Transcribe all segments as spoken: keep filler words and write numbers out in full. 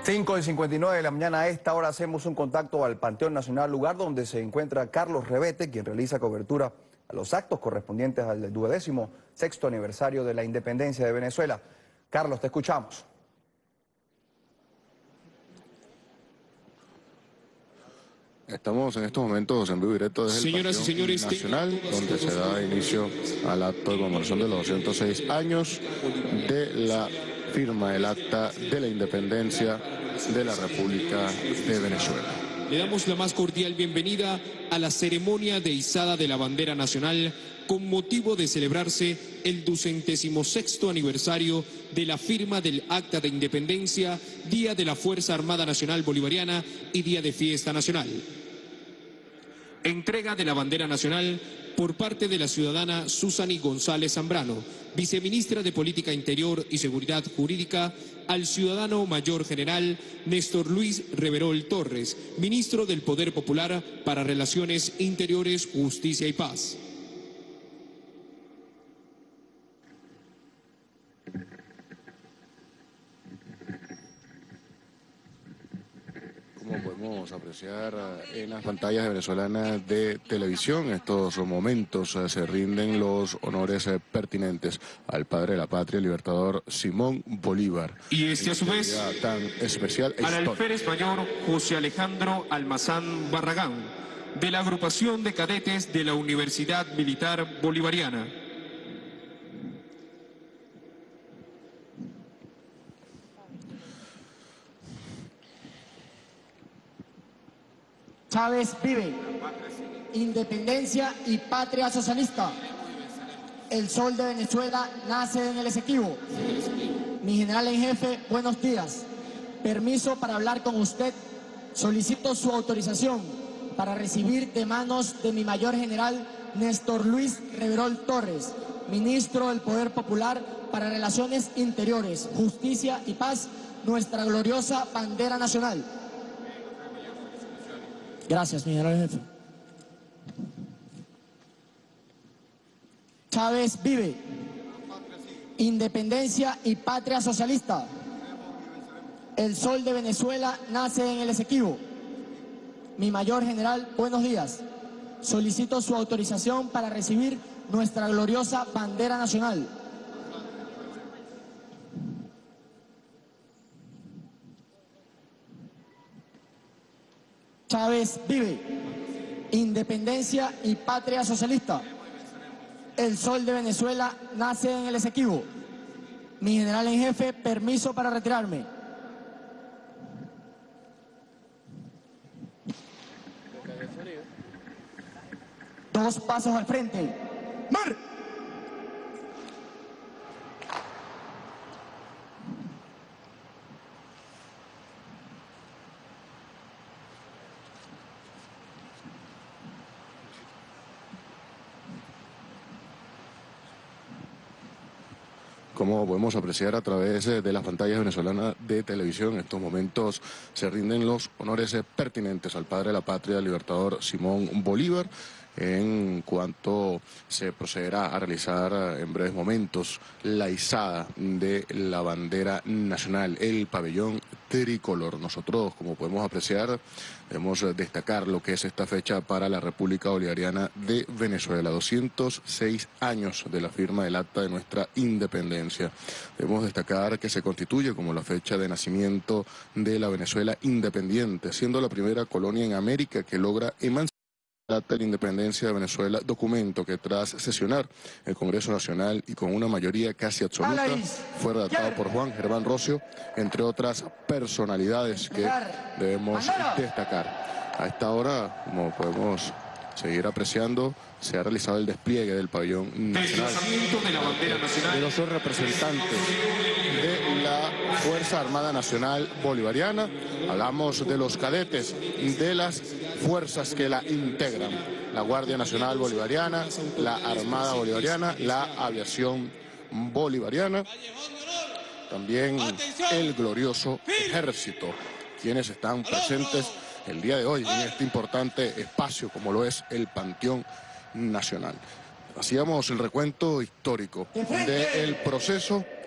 cinco y cincuenta y nueve de la mañana. A esta hora hacemos un contacto al Panteón Nacional, lugar donde se encuentra Carlos Rebete, quien realiza cobertura a los actos correspondientes al duodécimo sexto aniversario de la independencia de Venezuela. Carlos, te escuchamos. Estamos en estos momentos en vivo y directo desde Señoras el y señores, Nacional, donde se da inicio al acto de conmemoración de los doscientos seis años de la firma del Acta de la Independencia de la República de Venezuela. Le damos la más cordial bienvenida a la ceremonia de izada de la bandera nacional con motivo de celebrarse el ducentésimo sexto aniversario de la firma del Acta de Independencia, Día de la Fuerza Armada Nacional Bolivariana y Día de Fiesta Nacional. Entrega de la bandera nacional por parte de la ciudadana Susani González Zambrano, viceministra de Política Interior y Seguridad Jurídica, al ciudadano mayor general Néstor Luis Reverol Torres, ministro del Poder Popular para Relaciones Interiores, Justicia y Paz. Como podemos apreciar en las pantallas venezolanas de televisión, en estos momentos se rinden los honores pertinentes al padre de la patria, el libertador Simón Bolívar. Y este a su vez tan especial e al histórico. alférez mayor José Alejandro Almazán Barragán, de la agrupación de cadetes de la Universidad Militar Bolivariana. Chávez vive, independencia y patria socialista. El sol de Venezuela nace en el Esequibo. Mi general en jefe, buenos días. Permiso para hablar con usted. Solicito su autorización para recibir de manos de mi mayor general Néstor Luis Reverol Torres, ministro del Poder Popular para Relaciones Interiores, Justicia y Paz, nuestra gloriosa bandera nacional. Gracias, mi general jefe. Chávez vive, independencia y patria socialista. El sol de Venezuela nace en el Esequibo. Mi mayor general, buenos días. Solicito su autorización para recibir nuestra gloriosa bandera nacional. Chávez vive, independencia y patria socialista. El sol de Venezuela nace en el Esequibo. Mi general en jefe, permiso para retirarme. Dos pasos al frente. ¡Mar! Como podemos apreciar a través de las pantallas venezolanas de televisión, en estos momentos se rinden los honores pertinentes al padre de la patria, el libertador Simón Bolívar, en cuanto se procederá a realizar en breves momentos la izada de la bandera nacional, el pabellón tricolor. Nosotros, como podemos apreciar, debemos destacar lo que es esta fecha para la República Bolivariana de Venezuela, doscientos seis años de la firma del acta de nuestra independencia. Debemos destacar que se constituye como la fecha de nacimiento de la Venezuela independiente, siendo la primera colonia en América que logra emancipar el Acta de la Independencia de Venezuela, documento que tras sesionar el Congreso Nacional y con una mayoría casi absoluta fue redactado por Juan Germán Rocio, entre otras personalidades que debemos destacar. A esta hora, como podemos seguir apreciando, se ha realizado el despliegue del pabellón nacional de la bandera nacional de los representantes de la Fuerza Armada Nacional Bolivariana. Hablamos de los cadetes, de las fuerzas que la integran: la Guardia Nacional Bolivariana, la Armada Bolivariana, la Aviación Bolivariana, también el glorioso Ejército, quienes están presentes el día de hoy en este importante espacio como lo es el Panteón Nacional. Hacíamos el recuento histórico del proceso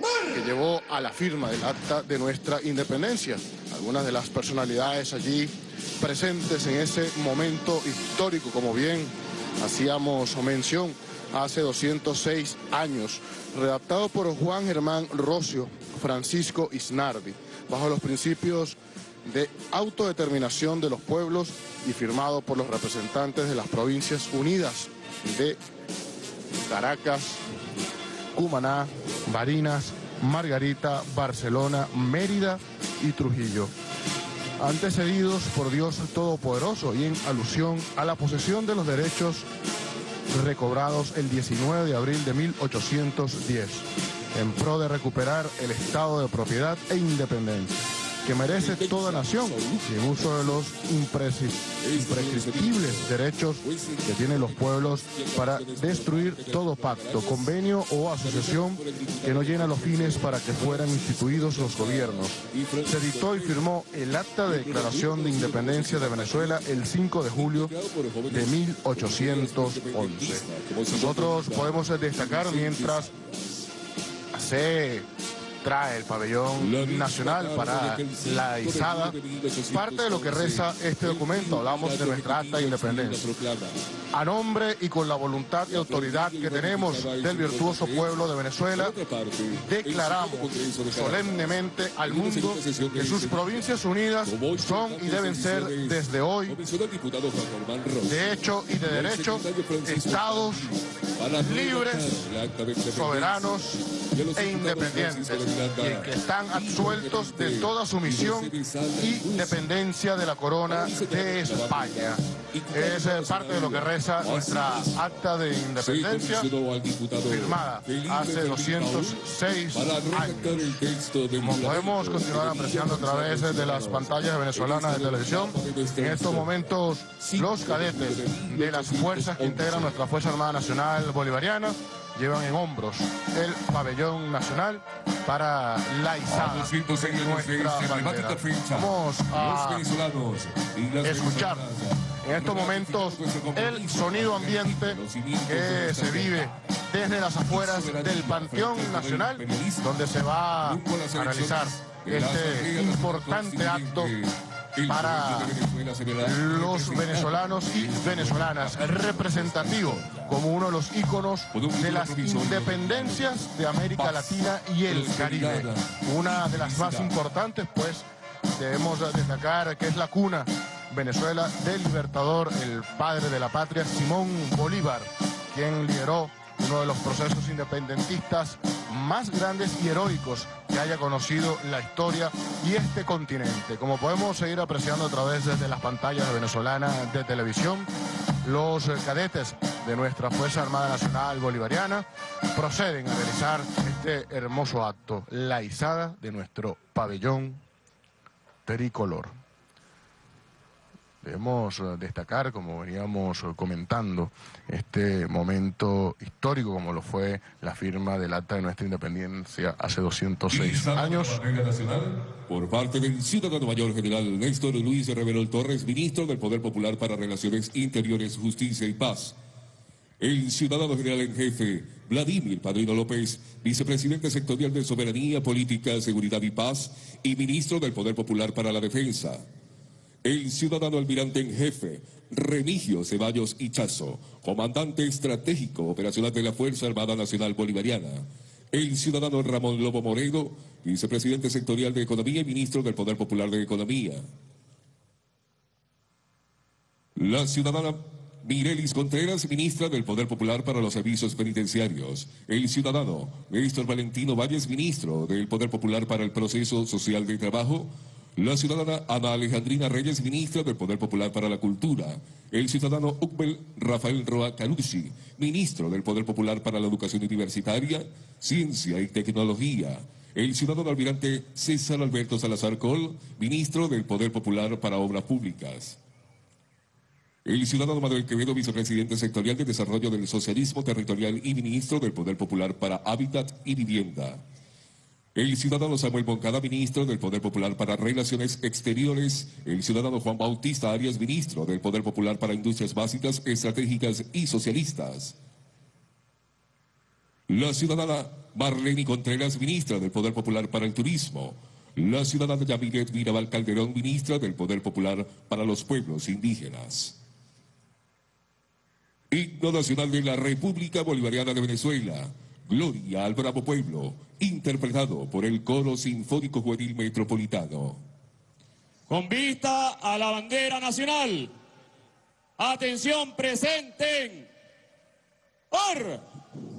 que llevó a la firma del acta de nuestra independencia. Algunas de las personalidades allí presentes en ese momento histórico, como bien hacíamos mención, hace doscientos seis años, redactado por Juan Germán Rocio, Francisco Isnardi, bajo los principios de autodeterminación de los pueblos y firmado por los representantes de las Provincias Unidas de Caracas, Cumaná, Barinas, Margarita, Barcelona, Mérida y Trujillo, antecedidos por Dios Todopoderoso y en alusión a la posesión de los derechos recobrados el diecinueve de abril de mil ochocientos diez, en pro de recuperar el estado de propiedad e independencia que merece toda nación y en uso de los imprescriptibles derechos que tienen los pueblos para destruir todo pacto, convenio o asociación que no llena los fines para que fueran instituidos los gobiernos. Se dictó y firmó el Acta de Declaración de Independencia de Venezuela el cinco de julio de mil ochocientos once. Nosotros podemos destacar mientras se trae el pabellón nacional para la izada, parte de lo que reza este documento. Hablamos de nuestra acta de independencia. A nombre y con la voluntad y autoridad que tenemos del virtuoso pueblo de Venezuela, declaramos solemnemente al mundo que sus provincias unidas son y deben ser desde hoy, de hecho y de derecho, estados libres, soberanos e independientes, y en que están absueltos de toda sumisión y dependencia de la corona de España. Es parte de lo que reza nuestra acta de independencia, firmada hace doscientos seis años. Como podemos continuar apreciando a través de las pantallas venezolanas de televisión, en estos momentos los cadetes de las fuerzas que integran nuestra Fuerza Armada Nacional Bolivariana llevan en hombros el pabellón nacional para la izada de nuestra bandera. Vamos a escuchar en estos momentos el sonido ambiente que se vive desde las afueras del Panteón Nacional, donde se va a realizar este importante acto para los venezolanos y venezolanas, representativo como uno de los íconos de las independencias de América Latina y el Caribe. Una de las más importantes, pues, debemos destacar que es la cuna, Venezuela, del libertador, el padre de la patria, Simón Bolívar, quien lideró uno de los procesos independentistas más grandes y heroicos que haya conocido la historia y este continente. Como podemos seguir apreciando a través de las pantallas venezolanas de televisión, los cadetes de nuestra Fuerza Armada Nacional Bolivariana proceden a realizar este hermoso acto, la izada de nuestro pabellón tricolor. Debemos destacar, como veníamos comentando, este momento histórico como lo fue la firma del acta de nuestra independencia hace doscientos seis años. Por parte del ciudadano mayor general Néstor Luis Reverol Torres, ministro del Poder Popular para Relaciones Interiores, Justicia y Paz. El ciudadano general en jefe Vladimir Padrino López, vicepresidente sectorial de Soberanía, Política, Seguridad y Paz y ministro del Poder Popular para la Defensa. El ciudadano almirante en jefe, Remigio Ceballos Ichazo, comandante estratégico operacional de la Fuerza Armada Nacional Bolivariana. El ciudadano Ramón Lobo Moreno, vicepresidente sectorial de Economía y ministro del Poder Popular de Economía. La ciudadana Mirelis Contreras, ministra del Poder Popular para los Servicios Penitenciarios. El ciudadano Néstor Valentino Valles, ministro del Poder Popular para el Proceso Social de Trabajo. La ciudadana Ana Alejandrina Reyes, ministra del Poder Popular para la Cultura. El ciudadano Ukbel Rafael Roa Calucci, ministro del Poder Popular para la Educación Universitaria, Ciencia y Tecnología. El ciudadano almirante César Alberto Salazar Col, ministro del Poder Popular para Obras Públicas. El ciudadano Manuel Quevedo, vicepresidente sectorial de Desarrollo del Socialismo Territorial y ministro del Poder Popular para Hábitat y Vivienda. El ciudadano Samuel Moncada, ministro del Poder Popular para Relaciones Exteriores. El ciudadano Juan Bautista Arias, ministro del Poder Popular para Industrias Básicas, Estratégicas y Socialistas. La ciudadana Marlene Contreras, ministra del Poder Popular para el Turismo. La ciudadana Yamilet Mirabal Calderón, ministra del Poder Popular para los Pueblos Indígenas. Himno Nacional de la República Bolivariana de Venezuela. Gloria al Bravo Pueblo, interpretado por el Coro Sinfónico Juvenil Metropolitano. Con vista a la bandera nacional, atención, presenten. ¡Or!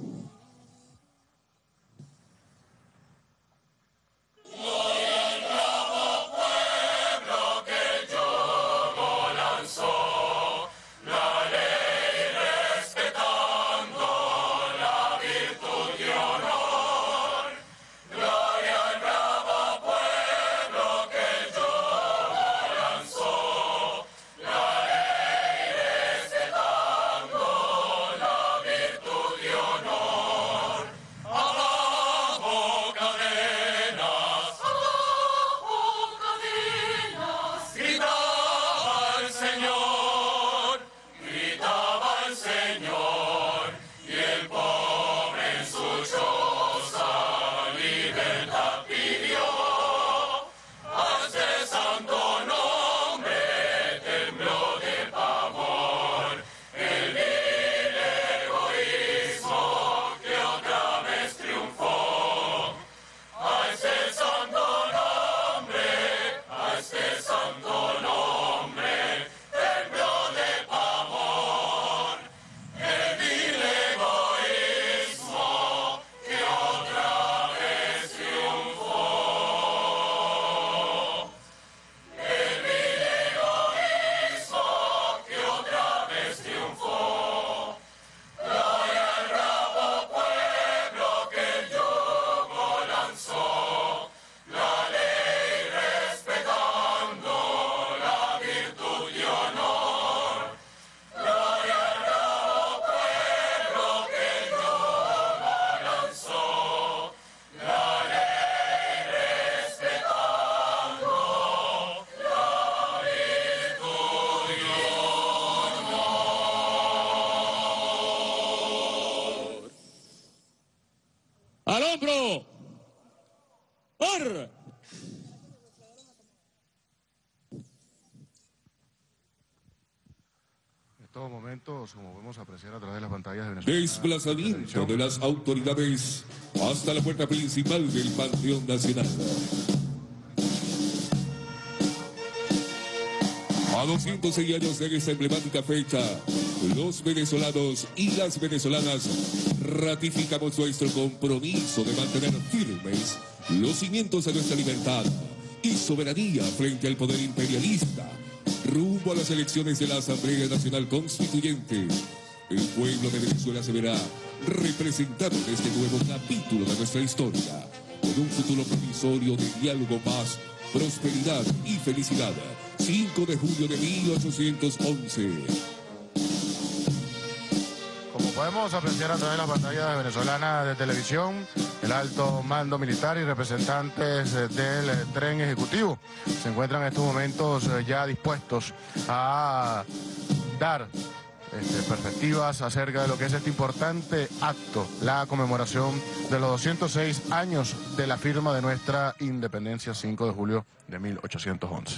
¡Al hombro! ¡Or! En estos momentos, como podemos apreciar a través de las pantallas de Venezuela. Desplazamiento de las autoridades hasta la puerta principal del Panteón Nacional. A doscientos seis años de esta emblemática fecha, los venezolanos y las venezolanas ratificamos nuestro compromiso de mantener firmes los cimientos de nuestra libertad y soberanía frente al poder imperialista, rumbo a las elecciones de la Asamblea Nacional Constituyente. El pueblo de Venezuela se verá representado en este nuevo capítulo de nuestra historia, con un futuro promisorio de diálogo, paz, prosperidad y felicidad. cinco de julio de mil ochocientos once. Como podemos apreciar a través de las pantallas venezolanas de televisión, el alto mando militar y representantes del tren ejecutivo se encuentran en estos momentos ya dispuestos a dar este, perspectivas acerca de lo que es este importante acto, la conmemoración de los doscientos seis años de la firma de nuestra independencia, cinco de julio de mil ochocientos once.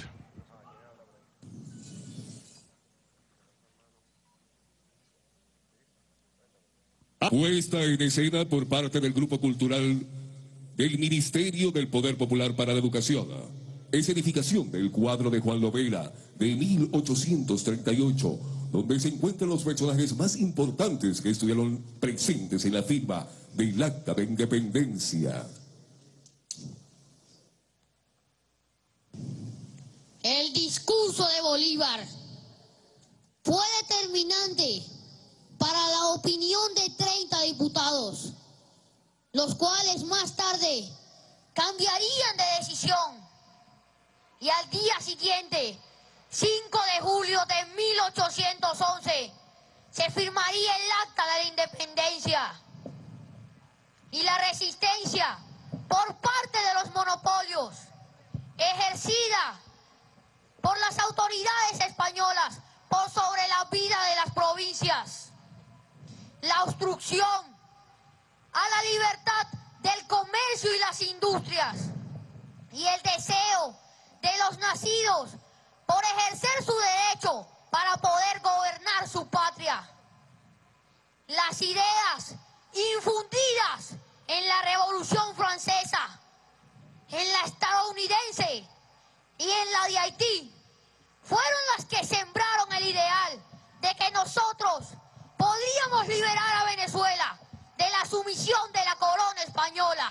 Puesta en escena por parte del Grupo Cultural del Ministerio del Poder Popular para la Educación. Escenificación del cuadro de Juan Lovera de mil ochocientos treinta y ocho, donde se encuentran los personajes más importantes que estuvieron presentes en la firma del Acta de Independencia. El discurso de Bolívar fue determinante para la opinión de treinta diputados, los cuales más tarde cambiarían de decisión y al día siguiente, cinco de julio de mil ochocientos once, se firmaría el Acta de la Independencia y la resistencia por parte de los monopolios ejercida por las autoridades españolas por sobre la vida de las provincias, la obstrucción a la libertad del comercio y las industrias y el deseo de los nacidos por ejercer su derecho para poder gobernar su patria. Las ideas infundidas en la Revolución Francesa, en la estadounidense y en la de Haití fueron las que sembraron el ideal de que nosotros podríamos liberar a Venezuela de la sumisión de la corona española.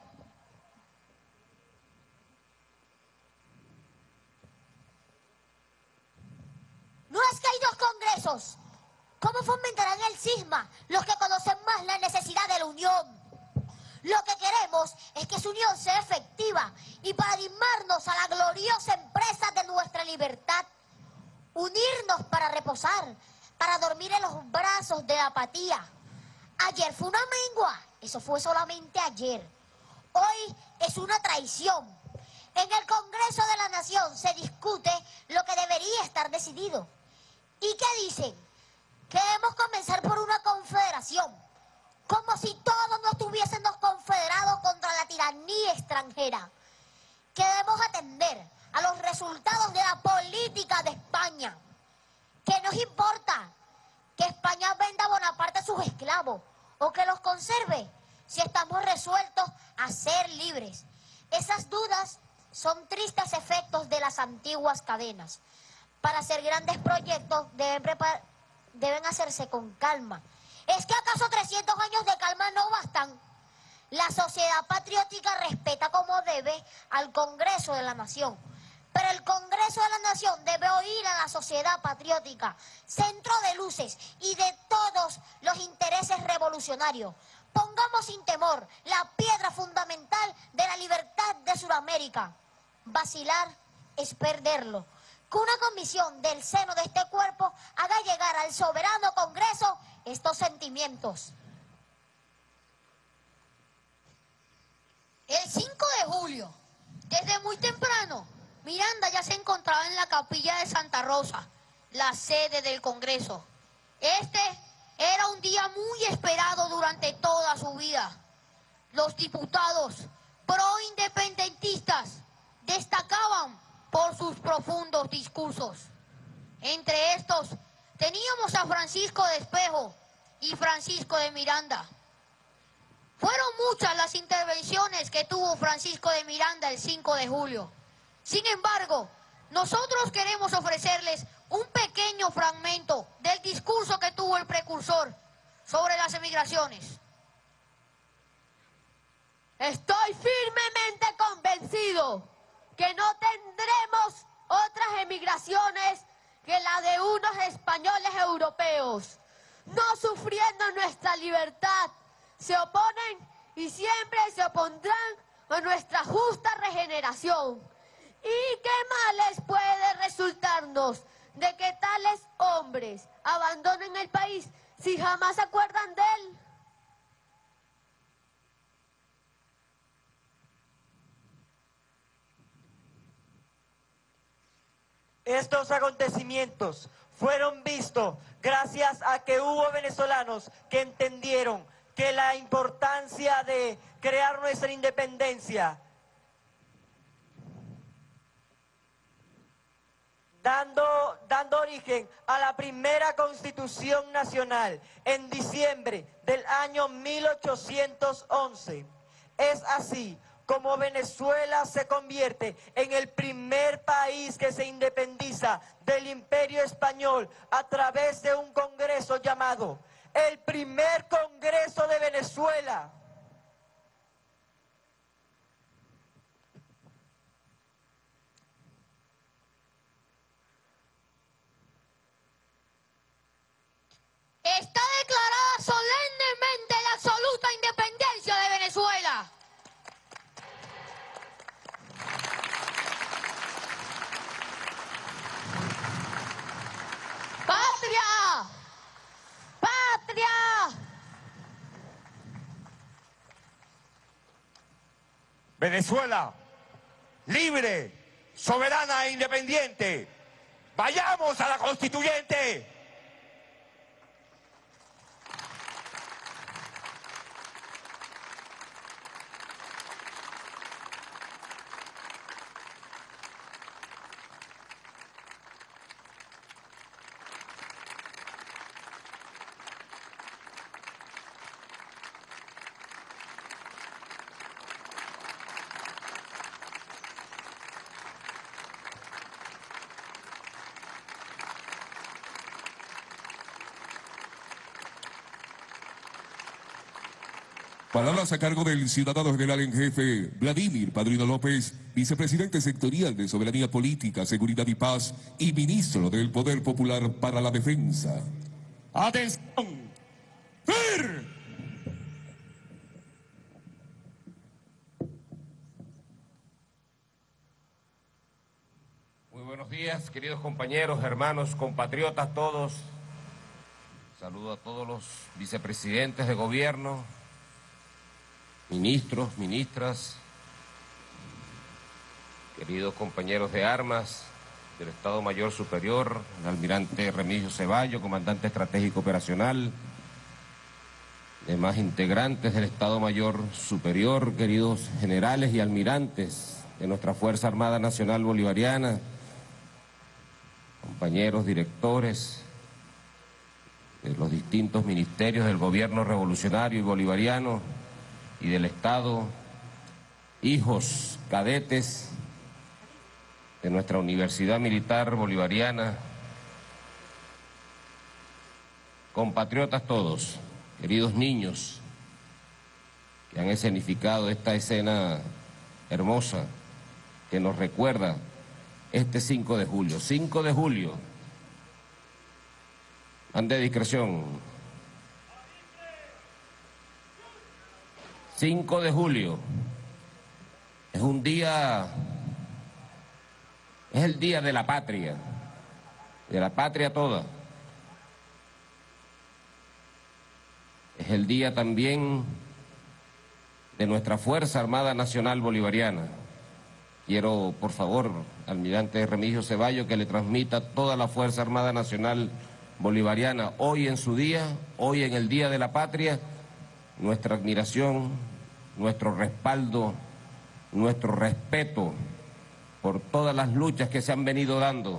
No es que hay dos congresos. ¿Cómo fomentarán el cisma los que conocen más la necesidad de la unión? Lo que queremos es que su unión sea efectiva y paradigmarnos a la gloriosa empresa de nuestra libertad. Unirnos para reposar, para dormir en los brazos de la apatía. Ayer fue una mengua, eso fue solamente ayer. Hoy es una traición. En el Congreso de la Nación se discute lo que debería estar decidido. ¿Y qué dicen? Que debemos comenzar por una confederación, como si todos nos tuviésemos confederados contra la tiranía extranjera. Que debemos atender a los resultados de la política de España. ¿Qué nos importa? Que España venda a Bonaparte a sus esclavos o que los conserve si estamos resueltos a ser libres. Esas dudas son tristes efectos de las antiguas cadenas. Para hacer grandes proyectos deben, deben hacerse con calma. ¿Es que acaso trescientos años de calma no bastan? La sociedad patriótica respeta como debe al Congreso de la Nación. Pero el Congreso de la Nación debe oír a la sociedad patriótica, centro de luces y de todos los intereses revolucionarios. Pongamos sin temor la piedra fundamental de la libertad de Sudamérica. Vacilar es perderlo. Que una comisión del seno de este cuerpo haga llegar al soberano Congreso estos sentimientos. El cinco de julio, desde muy temprano, Miranda ya se encontraba en la capilla de Santa Rosa, la sede del Congreso. Este era un día muy esperado durante toda su vida. Los diputados pro-independentistas destacaban por sus profundos discursos. Entre estos teníamos a Francisco de Espejo y Francisco de Miranda. Fueron muchas las intervenciones que tuvo Francisco de Miranda el cinco de julio. Sin embargo, nosotros queremos ofrecerles un pequeño fragmento del discurso que tuvo el precursor sobre las emigraciones. Estoy firmemente convencido que no tendremos otras emigraciones que la de unos españoles europeos, no sufriendo nuestra libertad. Se oponen y siempre se opondrán a nuestra justa regeneración. ¿Y qué males puede resultarnos de que tales hombres abandonen el país si jamás se acuerdan de él? Estos acontecimientos fueron vistos gracias a que hubo venezolanos que entendieron que la importancia de crear nuestra independencia, dando, dando origen a la primera Constitución Nacional en diciembre del año mil ochocientos once. Es así como Venezuela se convierte en el primer país que se independiza del Imperio Español a través de un congreso llamado el primer Congreso de Venezuela. Está declarada solemnemente la absoluta independencia de Venezuela. ¡Patria! ¡Patria! Venezuela, libre, soberana e independiente. ¡Vayamos a la Constituyente! Palabras a cargo del ciudadano general en jefe Vladimir Padrino López, vicepresidente sectorial de Soberanía Política, Seguridad y Paz y ministro del Poder Popular para la Defensa. ¡Atención! ¡Fir! Muy buenos días, queridos compañeros, hermanos, compatriotas todos. Saludo a todos los vicepresidentes de gobierno, ministros, ministras, queridos compañeros de armas del Estado Mayor Superior, el almirante Remigio Ceballos, comandante estratégico operacional, demás integrantes del Estado Mayor Superior, queridos generales y almirantes de nuestra Fuerza Armada Nacional Bolivariana, compañeros directores de los distintos ministerios del gobierno revolucionario y bolivariano y del Estado, hijos cadetes de nuestra Universidad Militar Bolivariana, compatriotas todos, queridos niños que han escenificado esta escena hermosa que nos recuerda este cinco de julio. cinco de julio, ante discreción. cinco de julio es un día, es el día de la patria, de la patria toda. Es el día también de nuestra Fuerza Armada Nacional Bolivariana. Quiero, por favor, almirante Remigio Ceballos, que le transmita a toda la Fuerza Armada Nacional Bolivariana, hoy en su día, hoy en el Día de la Patria, nuestra admiración, nuestro respaldo, nuestro respeto por todas las luchas que se han venido dando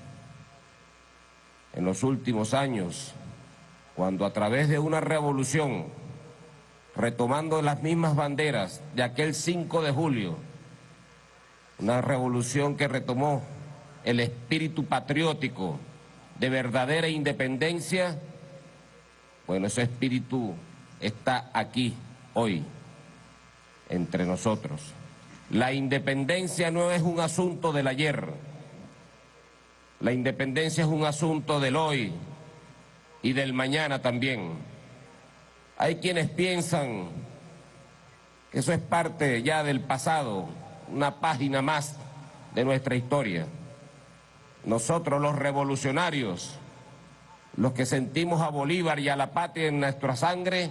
en los últimos años, cuando a través de una revolución, retomando las mismas banderas de aquel cinco de julio, una revolución que retomó el espíritu patriótico de verdadera independencia, bueno, ese espíritu está aquí hoy entre nosotros. La independencia no es un asunto del ayer, la independencia es un asunto del hoy y del mañana también. Hay quienes piensan que eso es parte ya del pasado, una página más de nuestra historia. Nosotros los revolucionarios, los que sentimos a Bolívar y a la patria en nuestra sangre,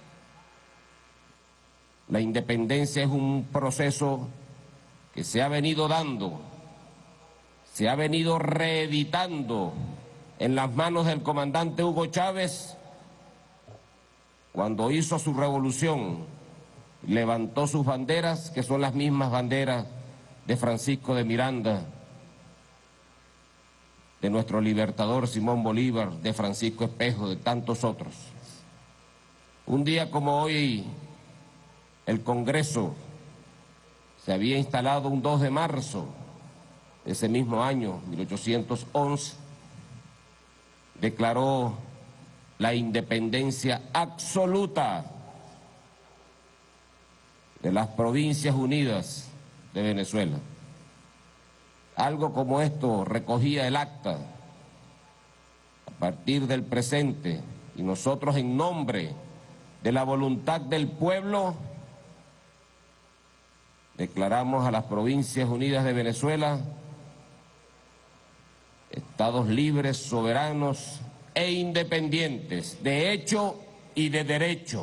la independencia es un proceso que se ha venido dando, se ha venido reeditando en las manos del comandante Hugo Chávez cuando hizo su revolución, levantó sus banderas, que son las mismas banderas de Francisco de Miranda, de nuestro libertador Simón Bolívar, de Francisco Espejo, de tantos otros. Un día como hoy, el Congreso se había instalado un dos de marzo de ese mismo año, mil ochocientos once, declaró la independencia absoluta de las Provincias Unidas de Venezuela. Algo como esto recogía el acta a partir del presente, y nosotros, en nombre de la voluntad del pueblo, declaramos a las Provincias Unidas de Venezuela estados libres, soberanos e independientes, de hecho y de derecho.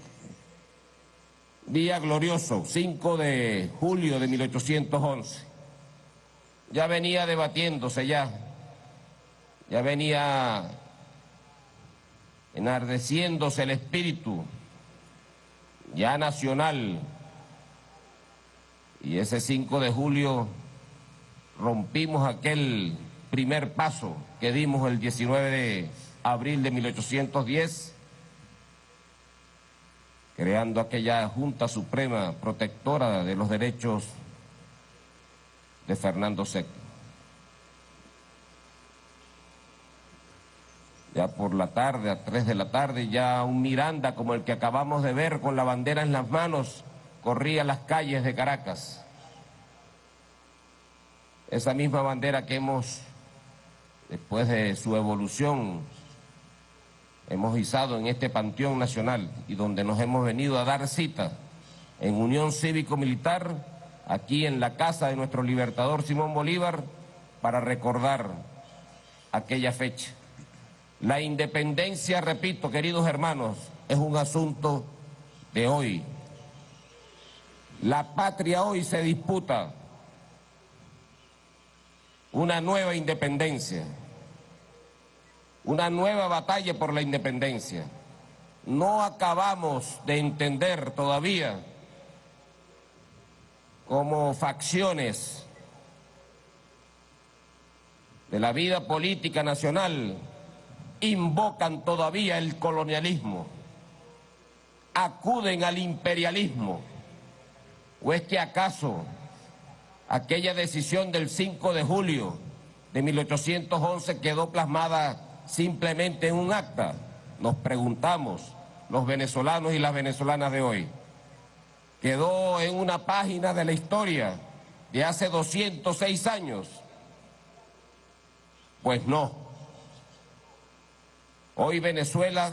Día glorioso, cinco de julio de mil ochocientos once. Ya venía debatiéndose ya, ya venía enardeciéndose el espíritu ya nacional, y ese cinco de julio rompimos aquel primer paso que dimos el diecinueve de abril de mil ochocientos diez, creando aquella Junta Suprema Protectora de los Derechos de Fernando séptimo. ya por la tarde, a tres de la tarde, ya un Miranda como el que acabamos de ver con la bandera en las manos, corría las calles de Caracas. Esa misma bandera que hemos, después de su evolución, hemos izado en este Panteón Nacional y donde nos hemos venido a dar cita en Unión Cívico-Militar, aquí en la casa de nuestro libertador Simón Bolívar, para recordar aquella fecha. La independencia, repito, queridos hermanos, es un asunto de hoy. La patria hoy se disputa una nueva independencia, una nueva batalla por la independencia. No acabamos de entender todavía cómo facciones de la vida política nacional invocan todavía el colonialismo, acuden al imperialismo. ¿O es que acaso aquella decisión del cinco de julio de mil ochocientos once quedó plasmada simplemente en un acta? Nos preguntamos los venezolanos y las venezolanas de hoy. ¿Quedó en una página de la historia de hace doscientos seis años? Pues no. Hoy Venezuela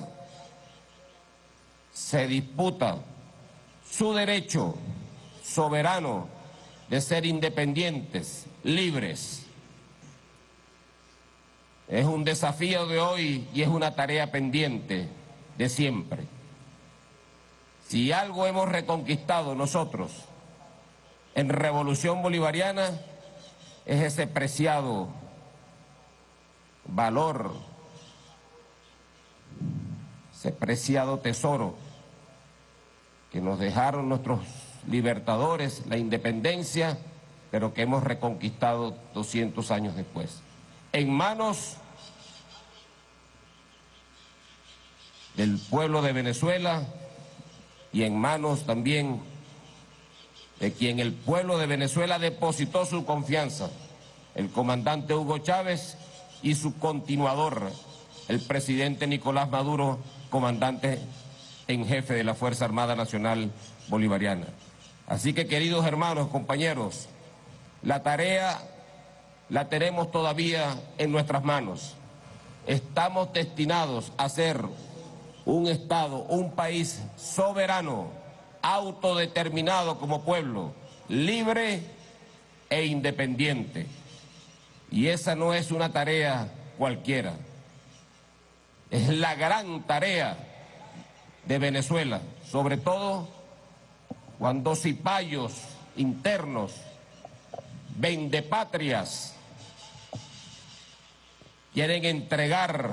se disputa su derecho soberano de ser independientes, libres. Es un desafío de hoy y es una tarea pendiente de siempre. Si algo hemos reconquistado nosotros en Revolución Bolivariana es ese preciado valor, ese preciado tesoro que nos dejaron nuestros libertadores, la independencia, pero que hemos reconquistado doscientos años después. En manos del pueblo de Venezuela y en manos también de quien el pueblo de Venezuela depositó su confianza, el comandante Hugo Chávez y su continuador, el presidente Nicolás Maduro, comandante en jefe de la Fuerza Armada Nacional Bolivariana. Así que, queridos hermanos, compañeros, la tarea la tenemos todavía en nuestras manos. Estamos destinados a ser un Estado, un país soberano, autodeterminado como pueblo, libre e independiente. Y esa no es una tarea cualquiera. Es la gran tarea de Venezuela, sobre todo cuando cipayos internos, vendepatrias, quieren entregar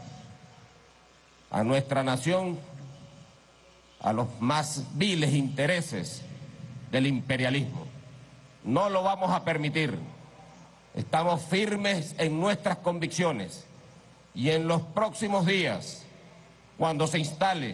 a nuestra nación a los más viles intereses del imperialismo. No lo vamos a permitir. Estamos firmes en nuestras convicciones y en los próximos días, cuando se instale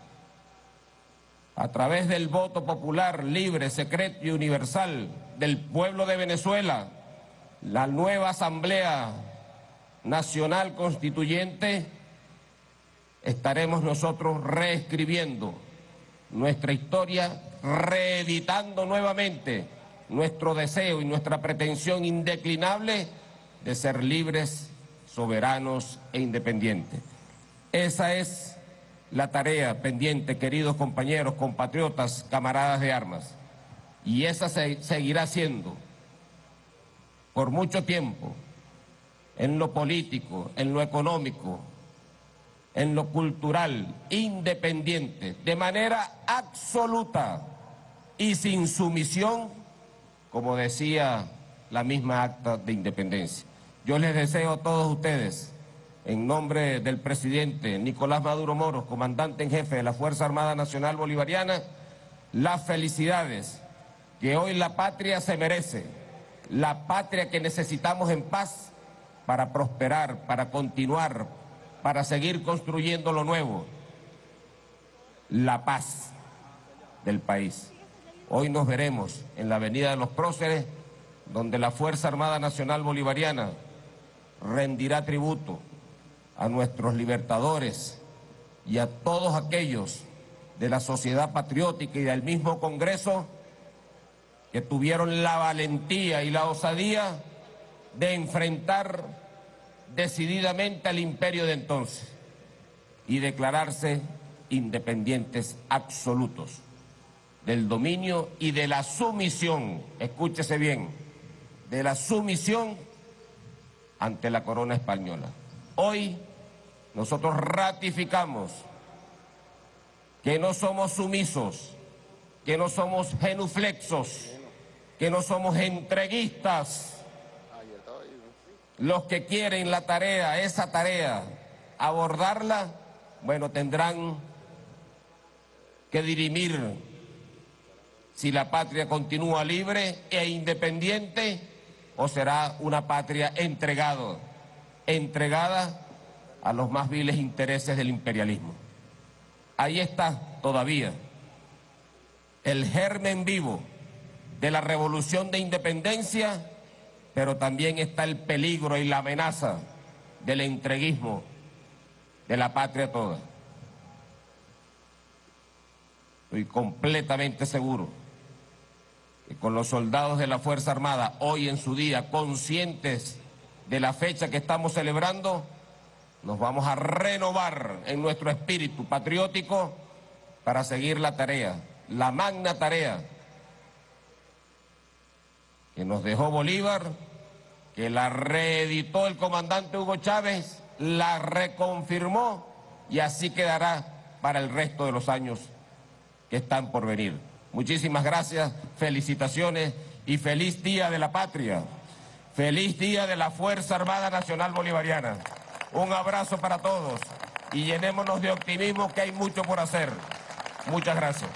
a través del voto popular libre, secreto y universal del pueblo de Venezuela, la nueva Asamblea Nacional Constituyente, estaremos nosotros reescribiendo nuestra historia, reeditando nuevamente nuestro deseo y nuestra pretensión indeclinable de ser libres, soberanos e independientes. Esa es la tarea pendiente, queridos compañeros, compatriotas, camaradas de armas. Y esa se seguirá siendo por mucho tiempo, en lo político, en lo económico, en lo cultural, independiente, de manera absoluta y sin sumisión, como decía la misma acta de independencia. Yo les deseo a todos ustedes, en nombre del presidente Nicolás Maduro Moros, comandante en jefe de la Fuerza Armada Nacional Bolivariana, las felicidades que hoy la patria se merece, la patria que necesitamos en paz para prosperar, para continuar, para seguir construyendo lo nuevo, la paz del país. Hoy nos veremos en la Avenida de los Próceres, donde la Fuerza Armada Nacional Bolivariana rendirá tributo a nuestros libertadores y a todos aquellos de la sociedad patriótica y del mismo Congreso que tuvieron la valentía y la osadía de enfrentar decididamente al imperio de entonces y declararse independientes absolutos del dominio y de la sumisión, escúchese bien, de la sumisión ante la corona española. Hoy nosotros ratificamos que no somos sumisos, que no somos genuflexos, que no somos entreguistas. Los que quieren la tarea, esa tarea, abordarla, bueno, tendrán que dirimir si la patria continúa libre e independiente o será una patria entregada, entregada a los más viles intereses del imperialismo. Ahí está todavía el germen vivo de la revolución de independencia, pero también está el peligro y la amenaza del entreguismo de la patria toda. Estoy completamente seguro que con los soldados de la Fuerza Armada, hoy en su día, conscientes de la fecha que estamos celebrando, nos vamos a renovar en nuestro espíritu patriótico para seguir la tarea, la magna tarea que nos dejó Bolívar, que la reeditó el comandante Hugo Chávez, la reconfirmó y así quedará para el resto de los años que están por venir. Muchísimas gracias, felicitaciones y feliz Día de la Patria, feliz Día de la Fuerza Armada Nacional Bolivariana. Un abrazo para todos y llenémonos de optimismo que hay mucho por hacer. Muchas gracias.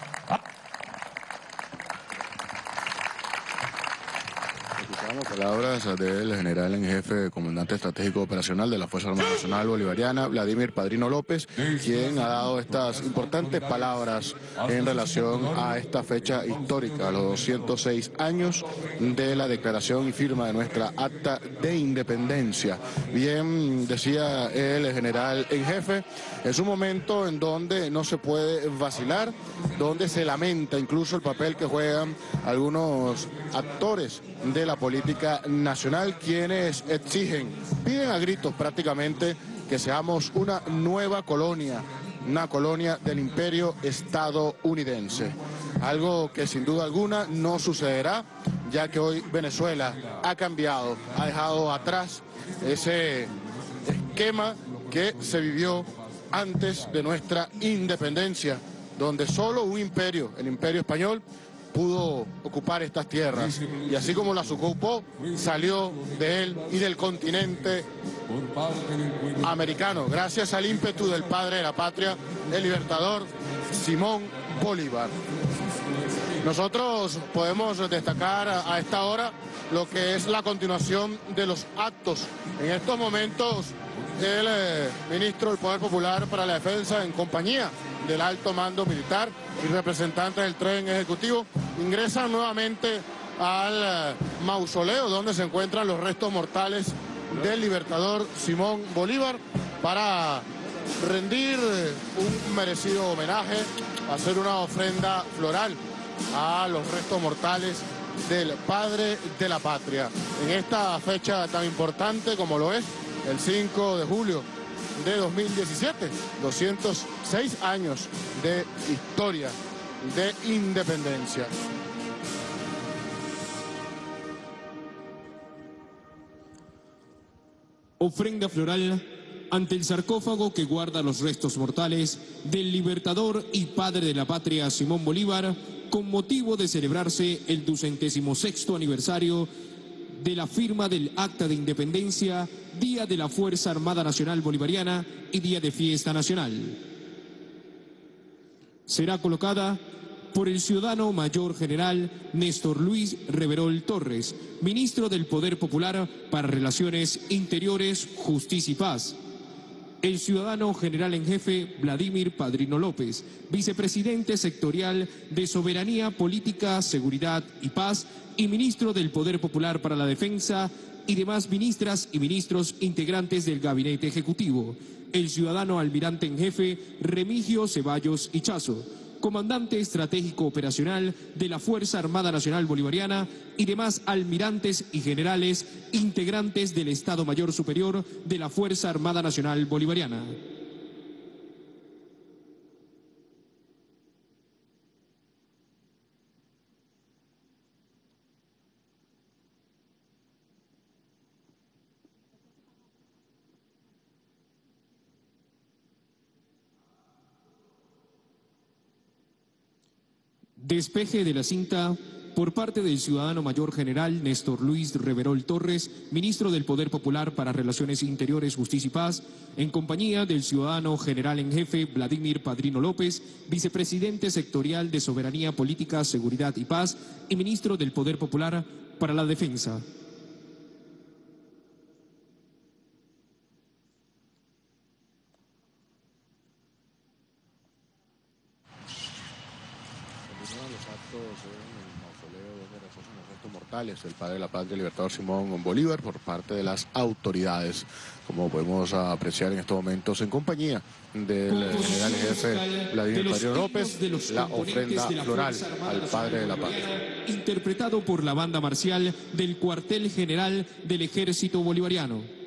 Escuchamos palabras del general en jefe, comandante estratégico operacional de la Fuerza Armada Nacional Bolivariana, Vladimir Padrino López, quien ha dado estas importantes palabras en relación a esta fecha histórica, los doscientos seis años de la declaración y firma de nuestra Acta de Independencia. Bien, decía el general en jefe, es un momento en donde no se puede vacilar, donde se lamenta incluso el papel que juegan algunos actores de la política nacional, quienes exigen, piden a gritos prácticamente que seamos una nueva colonia, una colonia del imperio estadounidense. Algo que sin duda alguna no sucederá, ya que hoy Venezuela ha cambiado, ha dejado atrás ese esquema que se vivió antes de nuestra independencia, donde solo un imperio, el imperio español, pudo ocupar estas tierras, y así como las ocupó, salió de él y del continente americano, gracias al ímpetu del padre de la patria, el libertador Simón Bolívar. Nosotros podemos destacar a esta hora lo que es la continuación de los actos. En estos momentos, el eh, ministro del Poder Popular para la Defensa, en compañía del alto mando militar y representantes del tren ejecutivo, ingresan nuevamente al eh, mausoleo donde se encuentran los restos mortales del libertador Simón Bolívar para rendir eh, un merecido homenaje, hacer una ofrenda floral a los restos mortales del padre de la patria. En esta fecha tan importante como lo es el cinco de julio de dos mil diecisiete, doscientos seis años de historia de independencia. Ofrenda floral ante el sarcófago que guarda los restos mortales del libertador y padre de la patria Simón Bolívar, con motivo de celebrarse el ducentésimo sexto aniversario de la firma del Acta de Independencia, Día de la Fuerza Armada Nacional Bolivariana y Día de Fiesta Nacional. Será colocada por el ciudadano mayor general Néstor Luis Reverol Torres, ministro del Poder Popular para Relaciones Interiores, Justicia y Paz. El ciudadano general en jefe Vladimir Padrino López, vicepresidente sectorial de Soberanía Política, Seguridad y Paz y ministro del Poder Popular para la Defensa, y demás ministras y ministros integrantes del Gabinete Ejecutivo, el ciudadano almirante en jefe Remigio Ceballos Ichazo, comandante estratégico operacional de la Fuerza Armada Nacional Bolivariana y demás almirantes y generales integrantes del Estado Mayor Superior de la Fuerza Armada Nacional Bolivariana. Despeje de la cinta por parte del ciudadano mayor general Néstor Luis Reverol Torres, ministro del Poder Popular para Relaciones Interiores, Justicia y Paz, en compañía del ciudadano general en jefe Vladimir Padrino López, vicepresidente sectorial de Soberanía Política, Seguridad y Paz y ministro del Poder Popular para la Defensa. El padre de la patria, el libertador Simón Bolívar, por parte de las autoridades, como podemos apreciar en estos momentos en compañía del general jefe Vladimir Padrino López, la ofrenda floral al padre de la patria. Interpretado por la banda marcial del cuartel general del Ejército Bolivariano.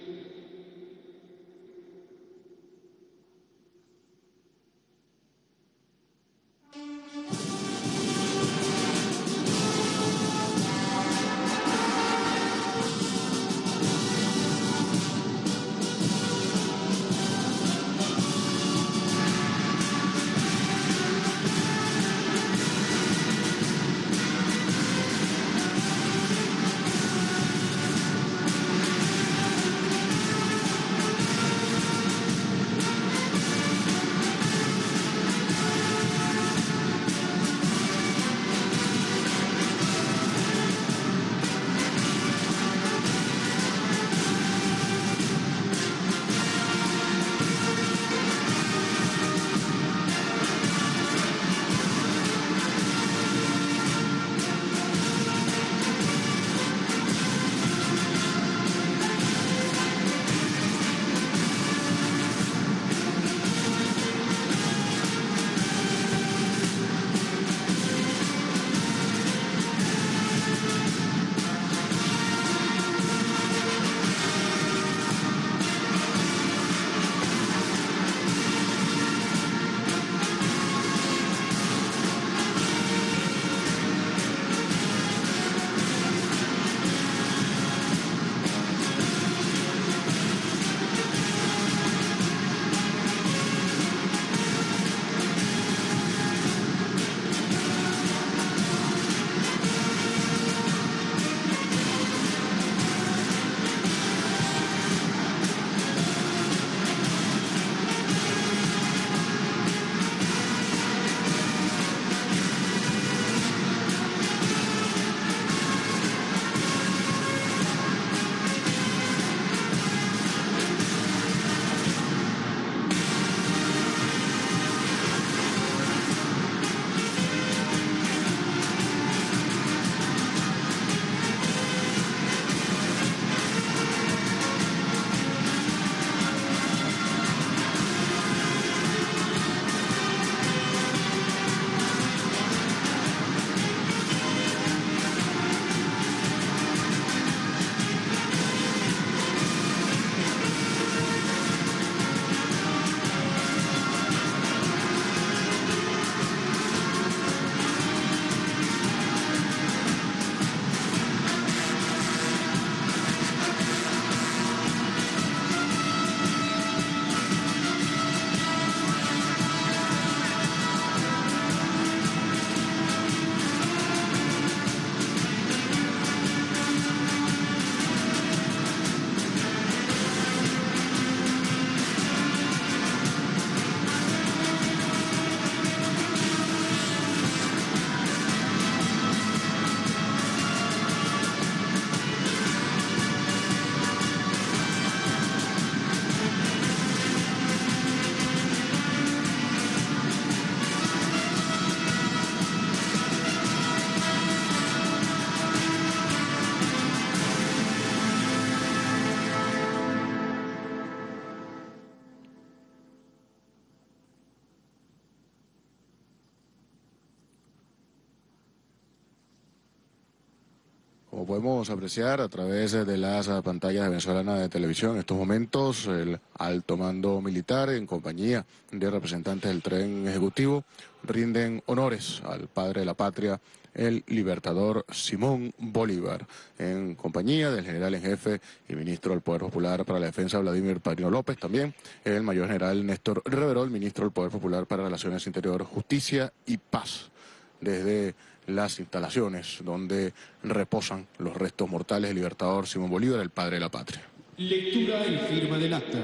Como podemos apreciar a través de las pantallas venezolanas de televisión, en estos momentos el alto mando militar en compañía de representantes del tren ejecutivo rinden honores al padre de la patria, el libertador Simón Bolívar, en compañía del general en jefe y ministro del Poder Popular para la Defensa, Vladimir Padrino López, también el mayor general Néstor Reverol, ministro del Poder Popular para Relaciones Interiores, Justicia y Paz, desde las instalaciones donde reposan los restos mortales del libertador Simón Bolívar, el padre de la patria. Lectura y firma del acta.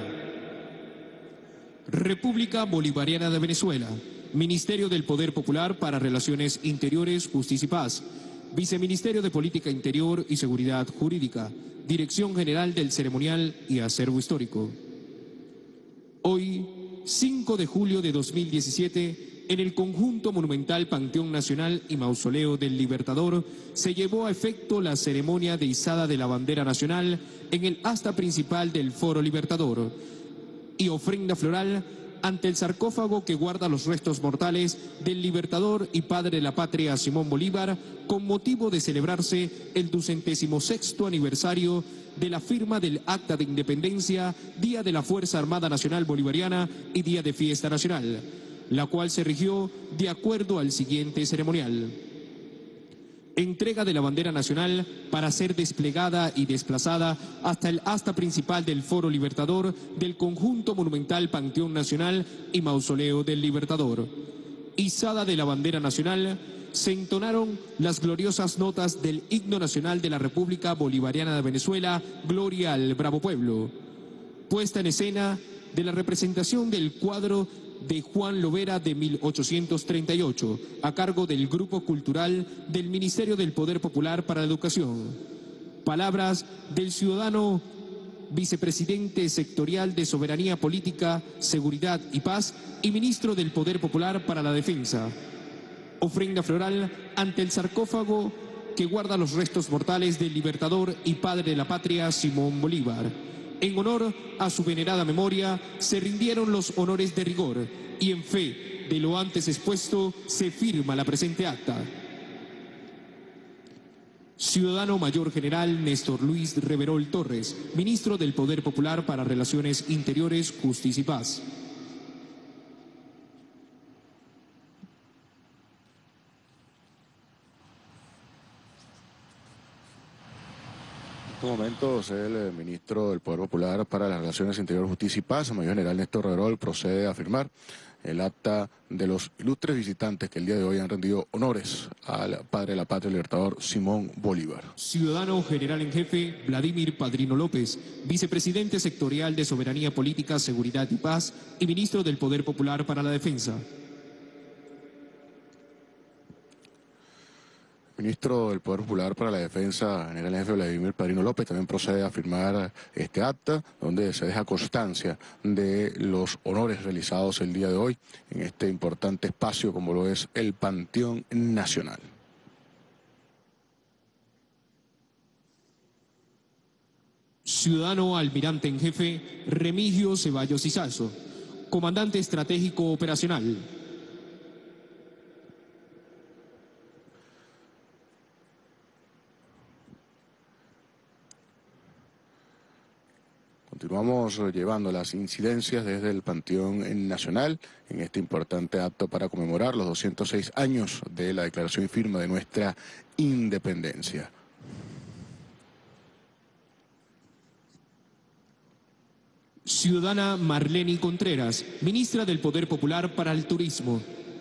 República Bolivariana de Venezuela. Ministerio del Poder Popular para Relaciones Interiores, Justicia y Paz. Viceministerio de Política Interior y Seguridad Jurídica. Dirección General del Ceremonial y Acervo Histórico. Hoy, cinco de julio de dos mil diecisiete, en el conjunto monumental Panteón Nacional y Mausoleo del Libertador, se llevó a efecto la ceremonia de izada de la bandera nacional en el asta principal del Foro Libertador y ofrenda floral ante el sarcófago que guarda los restos mortales del libertador y padre de la patria Simón Bolívar, con motivo de celebrarse el ducentésimo sexto aniversario de la firma del Acta de Independencia, Día de la Fuerza Armada Nacional Bolivariana y Día de Fiesta Nacional, la cual se rigió de acuerdo al siguiente ceremonial. Entrega de la bandera nacional para ser desplegada y desplazada hasta el asta principal del Foro Libertador del conjunto monumental Panteón Nacional y Mausoleo del Libertador. Izada de la bandera nacional, se entonaron las gloriosas notas del himno nacional de la República Bolivariana de Venezuela, Gloria al Bravo Pueblo. Puesta en escena de la representación del cuadro de Juan Lovera de mil ochocientos treinta y ocho, a cargo del Grupo Cultural del Ministerio del Poder Popular para la Educación. Palabras del ciudadano vicepresidente sectorial de Soberanía Política, Seguridad y Paz y ministro del Poder Popular para la Defensa. Ofrenda floral ante el sarcófago que guarda los restos mortales del libertador y padre de la patria Simón Bolívar. En honor a su venerada memoria, se rindieron los honores de rigor y en fe de lo antes expuesto, se firma la presente acta. Ciudadano Mayor General Néstor Luis Reverol Torres, Ministro del Poder Popular para Relaciones Interiores, Justicia y Paz. En estos momentos el ministro del Poder Popular para las Relaciones Interiores, Justicia y Paz, mayor general Néstor Reverol, procede a firmar el acta de los ilustres visitantes que el día de hoy han rendido honores al padre de la patria, el libertador Simón Bolívar. Ciudadano General en Jefe Vladimir Padrino López, vicepresidente sectorial de Soberanía Política, Seguridad y Paz y ministro del Poder Popular para la Defensa. Ministro del Poder Popular para la Defensa, general en jefe Vladimir Padrino López, también procede a firmar este acta donde se deja constancia de los honores realizados el día de hoy en este importante espacio como lo es el Panteón Nacional. Ciudadano Almirante en Jefe Remigio Ceballos Izazo, comandante estratégico operacional. Continuamos llevando las incidencias desde el Panteón Nacional en este importante acto para conmemorar los doscientos seis años de la declaración y firma de nuestra independencia. Ciudadana Marleni Contreras, ministra del Poder Popular para el Turismo.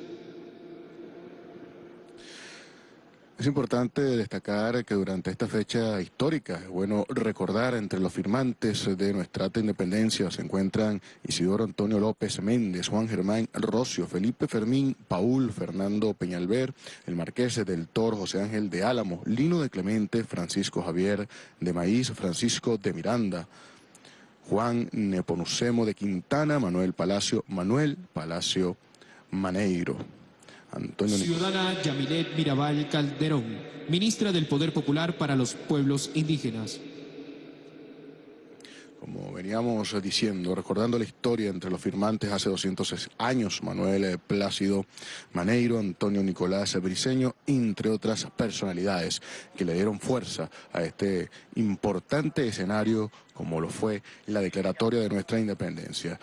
Es importante destacar que durante esta fecha histórica, es bueno recordar entre los firmantes de nuestra acta de independencia se encuentran Isidoro Antonio López Méndez, Juan Germán Rocio, Felipe Fermín, Paul Fernando Peñalver, el Marqués del Toro, José Ángel de Álamo, Lino de Clemente, Francisco Javier de Maíz, Francisco de Miranda, Juan Nepomucemo de Quintana, Manuel Palacio, Manuel Palacio Maneiro. Antonio Ciudadana Yamilet Mirabal Calderón, ministra del Poder Popular para los Pueblos Indígenas. Como veníamos diciendo, recordando la historia entre los firmantes hace doscientos años, Manuel Plácido Maneiro, Antonio Nicolás Briceño, entre otras personalidades que le dieron fuerza a este importante escenario como lo fue la declaratoria de nuestra independencia.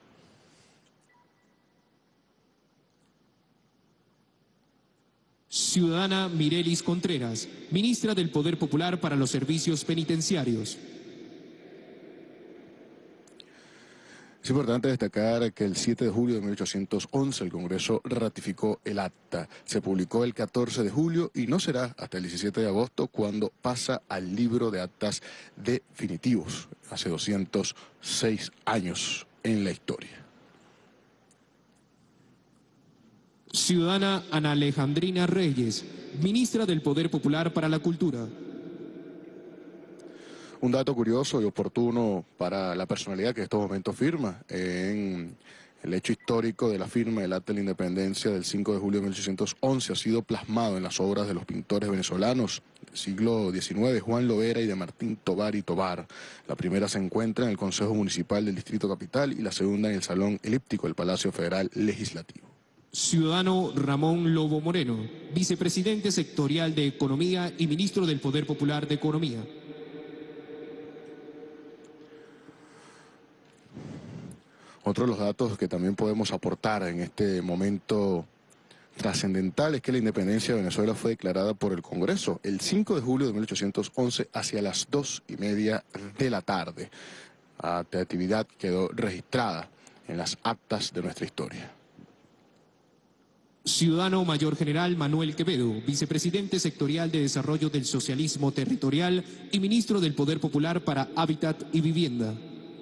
Ciudadana Mirelis Contreras, ministra del Poder Popular para los Servicios Penitenciarios. Es importante destacar que el siete de julio de mil ochocientos once el Congreso ratificó el acta. Se publicó el catorce de julio y no será hasta el diecisiete de agosto cuando pasa al libro de actas definitivos, hace doscientos seis años en la historia. Ciudadana Ana Alejandrina Reyes, ministra del Poder Popular para la Cultura. Un dato curioso y oportuno para la personalidad que en estos momentos firma en el hecho histórico de la firma del Acta de la Independencia del cinco de julio de mil ochocientos once ha sido plasmado en las obras de los pintores venezolanos del siglo diecinueve, Juan Lovera y de Martín Tovar y Tovar. La primera se encuentra en el Consejo Municipal del Distrito Capital y la segunda en el Salón Elíptico del Palacio Federal Legislativo. Ciudadano Ramón Lobo Moreno, vicepresidente sectorial de Economía y ministro del Poder Popular de Economía. Otro de los datos que también podemos aportar en este momento trascendental es que la independencia de Venezuela fue declarada por el Congreso el cinco de julio de mil ochocientos once hacia las dos y media de la tarde. La actividad quedó registrada en las actas de nuestra historia. Ciudadano Mayor General Manuel Quevedo, vicepresidente sectorial de Desarrollo del Socialismo Territorial y ministro del Poder Popular para Hábitat y Vivienda.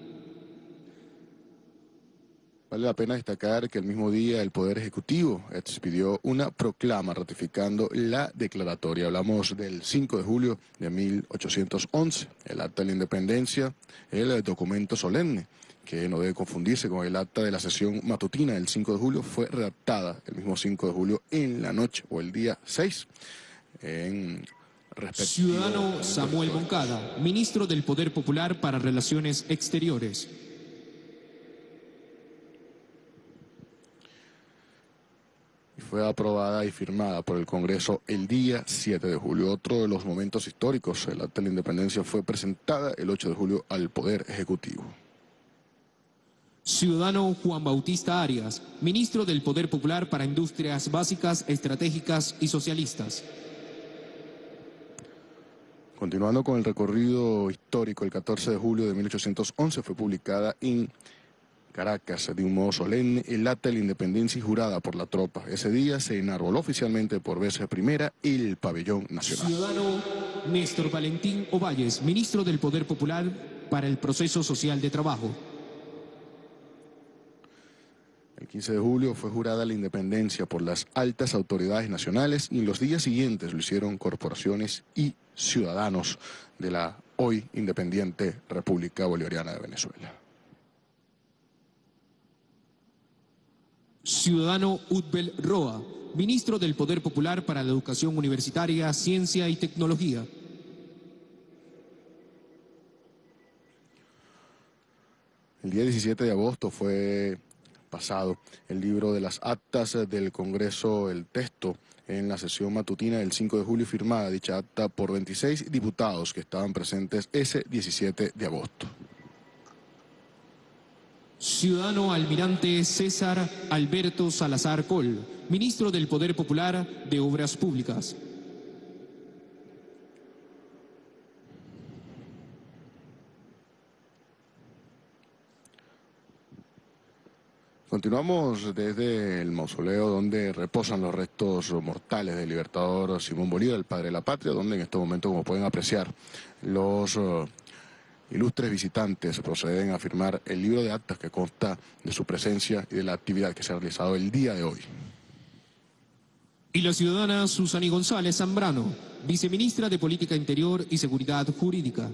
Vale la pena destacar que el mismo día el Poder Ejecutivo expidió una proclama ratificando la declaratoria. Hablamos del cinco de julio de mil ochocientos once, el Acta de la Independencia, el documento solemne, que no debe confundirse con el acta de la sesión matutina del cinco de julio, fue redactada el mismo cinco de julio en la noche o el día seis. En Ciudadano Samuel Moncada, ministro del Poder Popular para Relaciones Exteriores. Fue aprobada y firmada por el Congreso el día siete de julio. Otro de los momentos históricos, el Acta de la Independencia fue presentada el ocho de julio al Poder Ejecutivo. Ciudadano Juan Bautista Arias, ministro del Poder Popular para Industrias Básicas, Estratégicas y Socialistas. Continuando con el recorrido histórico, el catorce de julio de mil ochocientos once fue publicada en Caracas, de un modo solemne, el Acta de la Independencia y jurada por la tropa. Ese día se enarboló oficialmente por vez primera el pabellón nacional. Ciudadano Néstor Valentín Ovalles, ministro del Poder Popular para el Proceso Social de Trabajo. El quince de julio fue jurada la independencia por las altas autoridades nacionales y en los días siguientes lo hicieron corporaciones y ciudadanos de la hoy independiente República Bolivariana de Venezuela. Ciudadano Utbel Roa, ministro del Poder Popular para la Educación Universitaria, Ciencia y Tecnología. El día diecisiete de agosto fue pasado el libro de las actas del Congreso, el texto en la sesión matutina del cinco de julio, firmada dicha acta por veintiséis diputados que estaban presentes ese diecisiete de agosto. Ciudadano Almirante César Alberto Salazar Coll, ministro del Poder Popular de Obras Públicas. Continuamos desde el mausoleo donde reposan los restos mortales del libertador Simón Bolívar, el padre de la patria, donde en este momento, como pueden apreciar, los uh, ilustres visitantes proceden a firmar el libro de actas que consta de su presencia y de la actividad que se ha realizado el día de hoy. Y la ciudadana Susani González Zambrano, viceministra de Política Interior y Seguridad Jurídica.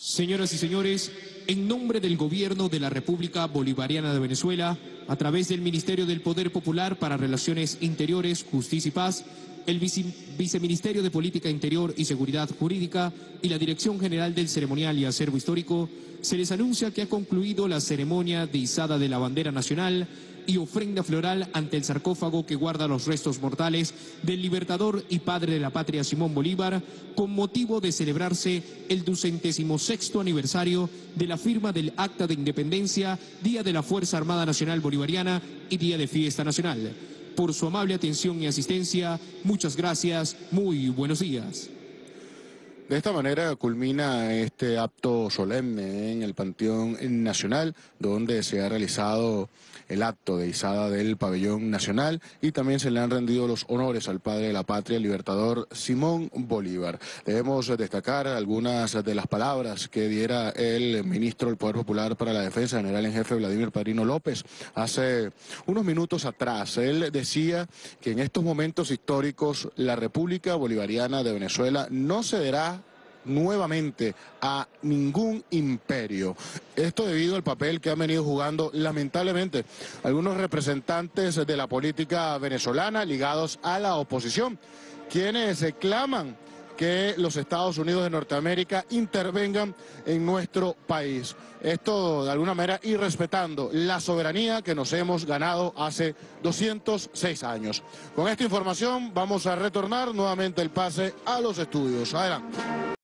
Señoras y señores, en nombre del Gobierno de la República Bolivariana de Venezuela, a través del Ministerio del Poder Popular para Relaciones Interiores, Justicia y Paz, el Vice Viceministerio de Política Interior y Seguridad Jurídica y la Dirección General del Ceremonial y Acervo Histórico, se les anuncia que ha concluido la ceremonia de izada de la bandera nacional y ofrenda floral ante el sarcófago que guarda los restos mortales del libertador y padre de la patria Simón Bolívar, con motivo de celebrarse el ducentésimo sexto aniversario de la firma del Acta de Independencia, Día de la Fuerza Armada Nacional Bolivariana y Día de Fiesta Nacional. Por su amable atención y asistencia, muchas gracias, muy buenos días. De esta manera culmina este acto solemne en el Panteón Nacional, donde se ha realizado el acto de izada del pabellón nacional y también se le han rendido los honores al padre de la patria, el libertador Simón Bolívar. Debemos destacar algunas de las palabras que diera el ministro del Poder Popular para la Defensa, general en jefe Vladimir Padrino López. Hace unos minutos atrás, él decía que en estos momentos históricos la República Bolivariana de Venezuela no cederá nuevamente a ningún imperio. Esto debido al papel que han venido jugando lamentablemente algunos representantes de la política venezolana ligados a la oposición, quienes claman que los Estados Unidos de Norteamérica intervengan en nuestro país. Esto de alguna manera irrespetando la soberanía que nos hemos ganado hace doscientos seis años. Con esta información vamos a retornar nuevamente el pase a los estudios. Adelante.